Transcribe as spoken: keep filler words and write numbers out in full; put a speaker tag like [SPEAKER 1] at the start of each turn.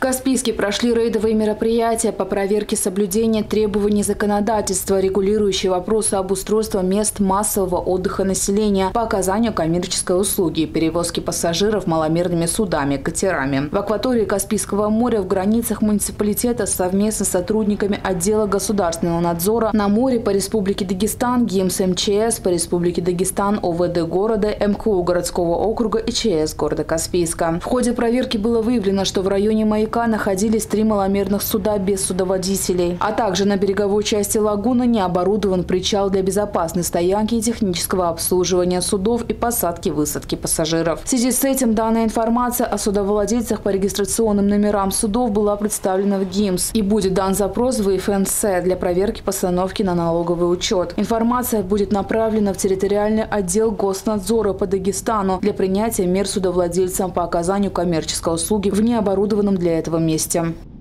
[SPEAKER 1] Каспийске прошли рейдовые мероприятия по проверке соблюдения требований законодательства, регулирующие вопросы обустройства мест массового отдыха населения по оказанию коммерческой услуги, перевозки пассажиров маломерными судами, катерами. В акватории Каспийского моря в границах муниципалитета совместно с сотрудниками отдела государственного надзора на море по Республике Дагестан, ГИМС МЧС по Республике Дагестан, ОВД города, МКУ городского округа и ЧС города Каспийска. В ходе проверки было выявлено, что в районе маяка находились три маломерных суда без судоводителей, а также на береговой части лагуны не оборудован причал для безопасной стоянки и технического обслуживания судов и посадки-высадки пассажиров. В связи с этим данная информация о судовладельцах по регистрационным номерам судов была представлена в ГИМС и будет дан запрос в ИФНС для проверки постановки на налоговый учет. Информация будет направлена в территориальный отдел госнадзора по Дагестану для принятия мер судовладельцам по оказанию коммерческой услуги в необорудованном для этого месте.